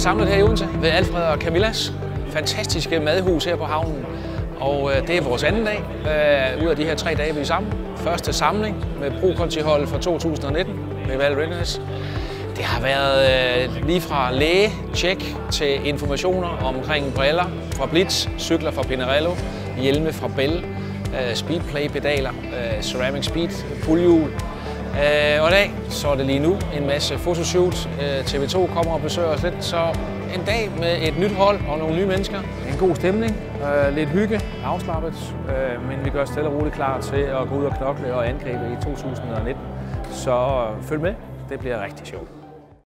samlet her i Odense ved Alfred&Kamillas fantastiske madhus her på havnen. Og det er vores anden dag ud af de her 3 dage, vi er sammen. Første samling med pro-kontiholdet for 2019 med Riwal Readynez. Det har været lige fra læge-check til informationer omkring briller fra Blitz, cykler fra Pinarello, hjelme fra Bell, speedplay-pedaler, ceramic speed, puljehjul. Og i dag så er det lige nu en masse fotoshoot. TV2 kommer og besøger os lidt, så en dag med et nyt hold og nogle nye mennesker. En god stemning, lidt hygge, afslappet, men vi gør os stille og roligt klar til at gå ud og knokle og angribe i 2019. Så følg med, det bliver rigtig sjovt.